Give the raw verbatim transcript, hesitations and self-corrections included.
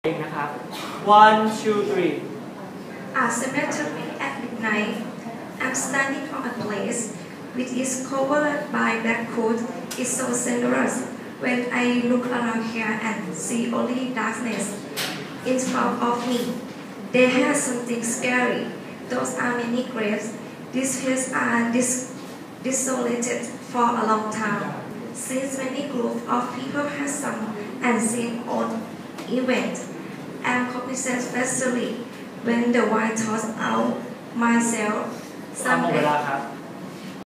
นะครับ one two three A cemetery at midnight. I'm standing on a place which is covered by black coat. It's so sonorous. When I look around here and see only darkness in front of me, there has something scary. Those are many graves. These hills are dis desolated for a long time. Since many groups of people have some unseen odd event, I'm cognizant especially when the wind toss out myself. หมดเวลาครับ